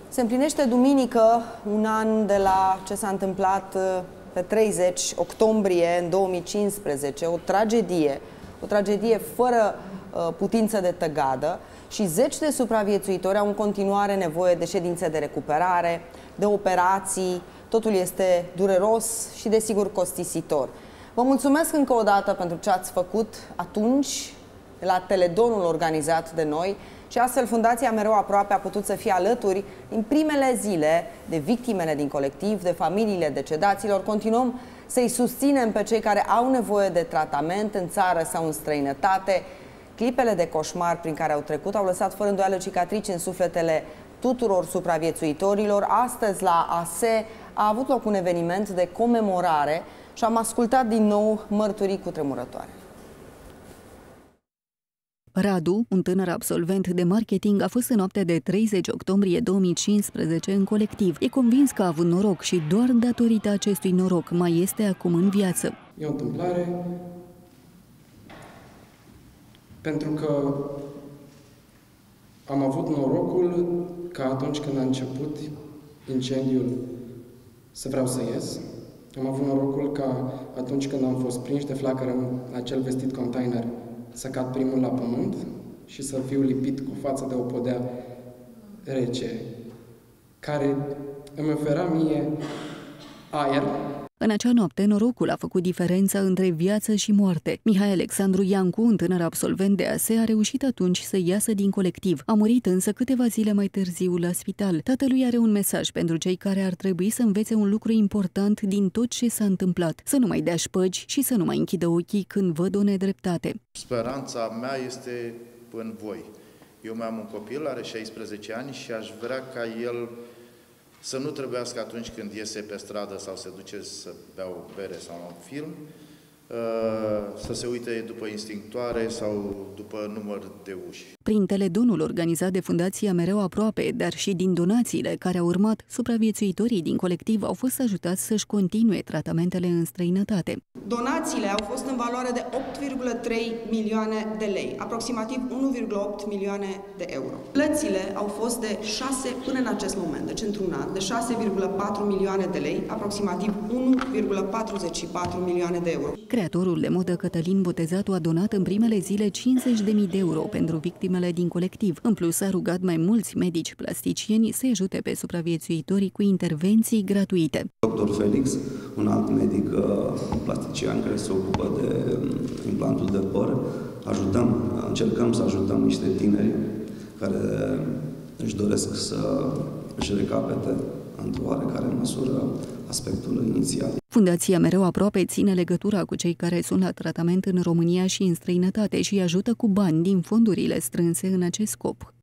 Se împlinește duminică un an de la ce s-a întâmplat pe 30 octombrie în 2015, o tragedie fără putință de tăgadă și zeci de supraviețuitori au în continuare nevoie de ședințe de recuperare, de operații. Totul este dureros și desigur costisitor. Vă mulțumesc încă o dată pentru ce ați făcut atunci la teledonul organizat de noi și astfel Fundația Mereu Aproape a putut să fie alături din primele zile de victimele din colectiv, de familiile decedaților. Continuăm să-i susținem pe cei care au nevoie de tratament în țară sau în străinătate. Clipele de coșmar prin care au trecut au lăsat fără îndoială cicatrici în sufletele tuturor supraviețuitorilor. Astăzi la ASE a avut loc un eveniment de comemorare și am ascultat din nou mărturii cutremurătoare. Radu, un tânăr absolvent de marketing, a fost în noaptea de 30 octombrie 2015 în colectiv. E convins că a avut noroc și doar datorită acestui noroc mai este acum în viață. E o întâmplare pentru că am avut norocul că atunci când a început incendiul să vreau să ies. Am avut norocul ca atunci când am fost prinși de flacără în acel vestit container să cad primul la pământ și să fiu lipit cu fața de o podea rece, care îmi ofera mie aer. În acea noapte, norocul a făcut diferența între viață și moarte. Mihai Alexandru Iancu, un tânăr absolvent de ASE, a reușit atunci să iasă din colectiv. A murit însă câteva zile mai târziu la spital. Tatălui are un mesaj pentru cei care ar trebui să învețe un lucru important din tot ce s-a întâmplat. Să nu mai dea șpăgi și să nu mai închidă ochii când văd o nedreptate. Speranța mea este în voi. Eu mai am un copil, are 16 ani și aș vrea ca el să nu trebuiască atunci când iese pe stradă sau se duce să bea o bere sau un film, să se uite după instinctoare sau după număr de uși. Prin teledonul organizat de Fundația Mereu Aproape, dar și din donațiile care au urmat, supraviețuitorii din colectiv au fost ajutați să-și continue tratamentele în străinătate. Donațiile au fost în valoare de 8,3 milioane de lei, aproximativ 1,8 milioane de euro. Plățile au fost de 6 până în acest moment, deci într-un an, de 6,4 milioane de lei, aproximativ 1,44 milioane de euro. Creatorul de modă Cătălin Botezatu a donat în primele zile 50.000 de euro pentru victimele din colectiv. În plus, a rugat mai mulți medici plasticieni să ajute pe supraviețuitorii cu intervenții gratuite. Dr. Felix, un alt medic plastician care se ocupă de implantul de păr, încercăm să ajutăm niște tineri care își doresc să își recapete într-o oarecare măsură aspectul inițial. Fundația Mereu Aproape ține legătura cu cei care sunt la tratament în România și în străinătate și îi ajută cu bani din fondurile strânse în acest scop.